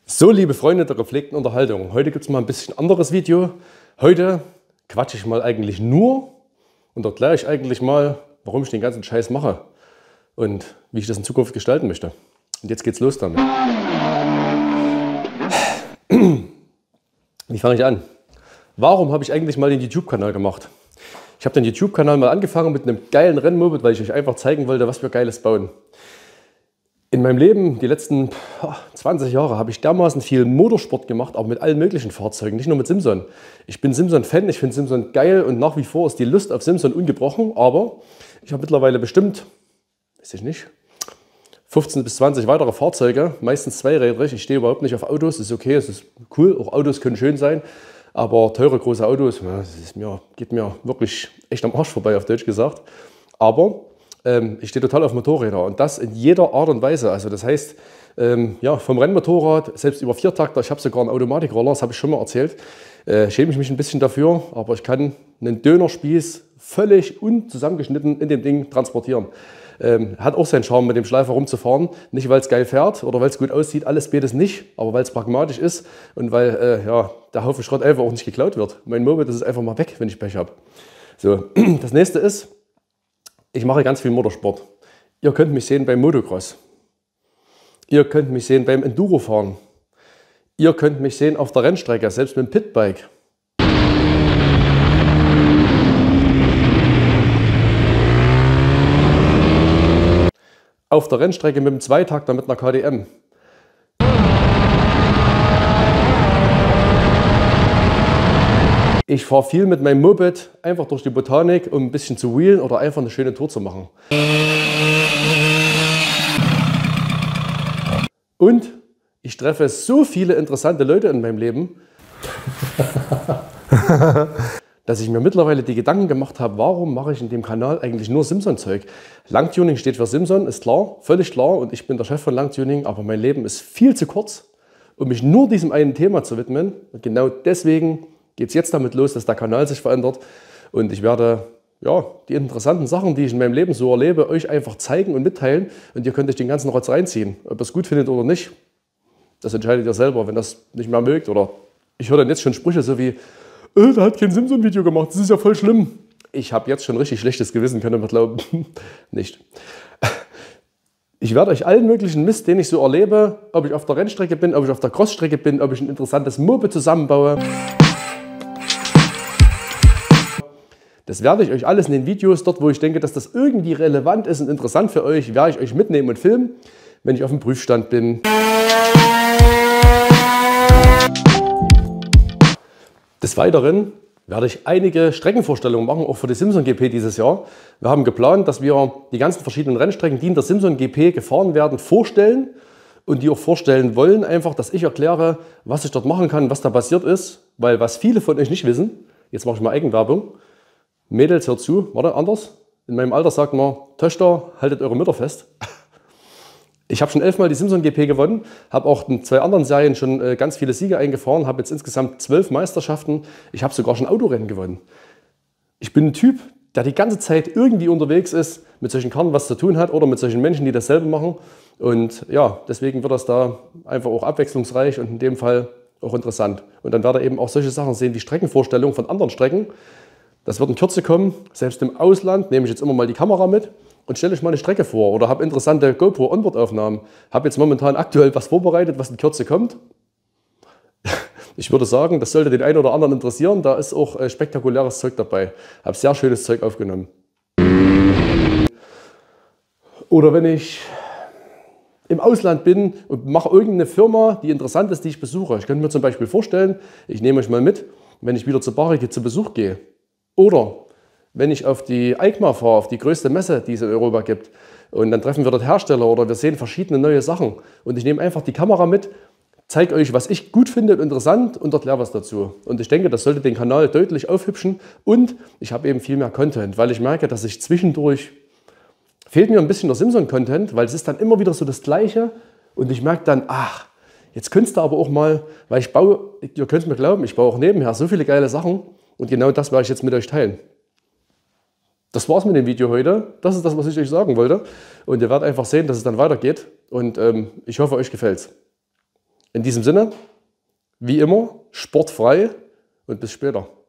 So, liebe Freunde der gepflegten Unterhaltung, heute gibt es mal ein bisschen anderes Video. Heute quatsche ich mal eigentlich nur und erkläre ich eigentlich mal, warum ich den ganzen Scheiß mache und wie ich das in Zukunft gestalten möchte. Und jetzt geht's los damit. Wie fange ich an? Warum habe ich eigentlich mal den YouTube-Kanal gemacht? Ich habe den YouTube-Kanal mal angefangen mit einem geilen Rennmoped, weil ich euch einfach zeigen wollte, was wir Geiles bauen. In meinem Leben, die letzten 20 Jahre, habe ich dermaßen viel Motorsport gemacht, auch mit allen möglichen Fahrzeugen, nicht nur mit Simson. Ich bin Simson-Fan, ich finde Simson geil und nach wie vor ist die Lust auf Simson ungebrochen, aber ich habe mittlerweile bestimmt, weiß ich nicht, 15 bis 20 weitere Fahrzeuge, meistens zweirädrig. Ich stehe überhaupt nicht auf Autos, ist okay, es ist cool, auch Autos können schön sein, aber teure, große Autos, geht mir wirklich echt am Arsch vorbei, auf Deutsch gesagt. Aber ich stehe total auf Motorräder und das in jeder Art und Weise. Also das heißt, ja, vom Rennmotorrad, selbst über Viertakter, ich habe sogar einen Automatikroller, das habe ich schon mal erzählt, schäme ich mich ein bisschen dafür, aber ich kann einen Dönerspieß völlig unzusammengeschnitten in dem Ding transportieren. Hat auch seinen Charme, mit dem Schleifer rumzufahren, nicht weil es geil fährt oder weil es gut aussieht, alles beides nicht, aber weil es pragmatisch ist und weil ja, der Haufen Schrott einfach auch nicht geklaut wird. Mein Moped, das ist einfach mal weg, wenn ich Pech habe. So, das nächste ist, ich mache ganz viel Motorsport. Ihr könnt mich sehen beim Motocross. Ihr könnt mich sehen beim Endurofahren. Ihr könnt mich sehen auf der Rennstrecke, selbst mit dem Pitbike. Auf der Rennstrecke mit dem Zweitakter mit einer KTM. Ich fahre viel mit meinem Moped einfach durch die Botanik, um ein bisschen zu wheelen oder einfach eine schöne Tour zu machen. Und ich treffe so viele interessante Leute in meinem Leben, dass ich mir mittlerweile die Gedanken gemacht habe, warum mache ich in dem Kanal eigentlich nur Simson-Zeug? Langtuning steht für Simson, ist klar, völlig klar, und ich bin der Chef von Langtuning, aber mein Leben ist viel zu kurz, um mich nur diesem einen Thema zu widmen. Und genau deswegen geht es jetzt damit los, dass der Kanal sich verändert und ich werde ja, die interessanten Sachen, die ich in meinem Leben so erlebe, euch einfach zeigen und mitteilen und ihr könnt euch den ganzen Rotz reinziehen. Ob ihr es gut findet oder nicht, das entscheidet ihr selber, wenn das nicht mehr mögt. Oder ich höre dann jetzt schon Sprüche so wie, der hat kein Simson-Video gemacht, das ist ja voll schlimm. Ich habe jetzt schon richtig schlechtes Gewissen, könnt ihr mir glauben. Nicht. Ich werde euch allen möglichen Mist, den ich so erlebe, ob ich auf der Rennstrecke bin, ob ich auf der Crossstrecke bin, ob ich ein interessantes Moped zusammenbaue. Das werde ich euch alles in den Videos, dort wo ich denke, dass das irgendwie relevant ist und interessant für euch, werde ich euch mitnehmen und filmen, wenn ich auf dem Prüfstand bin. Des Weiteren werde ich einige Streckenvorstellungen machen, auch für die Simson GP dieses Jahr. Wir haben geplant, dass wir die ganzen verschiedenen Rennstrecken, die in der Simson GP gefahren werden, vorstellen und die auch vorstellen wollen, einfach, dass ich erkläre, was ich dort machen kann, was da passiert ist, weil was viele von euch nicht wissen, jetzt mache ich mal Eigenwerbung, Mädels, hört zu, warte, anders. In meinem Alter sagt man, Töchter, haltet eure Mütter fest. Ich habe schon 11-mal die Simson GP gewonnen, habe auch in 2 anderen Serien schon ganz viele Siege eingefahren, habe jetzt insgesamt 12 Meisterschaften. Ich habe sogar schon Autorennen gewonnen. Ich bin ein Typ, der die ganze Zeit irgendwie unterwegs ist, mit solchen Karren was zu tun hat oder mit solchen Menschen, die dasselbe machen. Und ja, deswegen wird das da einfach auch abwechslungsreich und in dem Fall auch interessant. Und dann werdet ihr eben auch solche Sachen sehen wie Streckenvorstellungen von anderen Strecken. Das wird in Kürze kommen. Selbst im Ausland nehme ich jetzt immer mal die Kamera mit und stelle euch mal eine Strecke vor oder habe interessante GoPro-Onboard-Aufnahmen. Habe jetzt momentan aktuell was vorbereitet, was in Kürze kommt. Ich würde sagen, das sollte den einen oder anderen interessieren. Da ist auch spektakuläres Zeug dabei. Habe sehr schönes Zeug aufgenommen. Oder wenn ich im Ausland bin und mache irgendeine Firma, die interessant ist, die ich besuche. Ich könnte mir zum Beispiel vorstellen, ich nehme euch mal mit, wenn ich wieder zur Barrike zu Besuch gehe. Oder wenn ich auf die EICMA fahre, auf die größte Messe, die es in Europa gibt, und dann treffen wir dort Hersteller oder wir sehen verschiedene neue Sachen und ich nehme einfach die Kamera mit, zeige euch, was ich gut finde und interessant und erkläre was dazu. Und ich denke, das sollte den Kanal deutlich aufhübschen und ich habe eben viel mehr Content, weil ich merke, dass ich zwischendurch, fehlt mir ein bisschen der Simson-Content, weil es ist dann immer wieder so das Gleiche und ich merke dann, ach, jetzt könntest du aber auch mal, weil ich baue, ihr könnt es mir glauben, ich baue auch nebenher so viele geile Sachen. Und genau das werde ich jetzt mit euch teilen. Das war's mit dem Video heute. Das ist das, was ich euch sagen wollte. Und ihr werdet einfach sehen, dass es dann weitergeht. Und ich hoffe, euch gefällt's. In diesem Sinne, wie immer, sportfrei und bis später.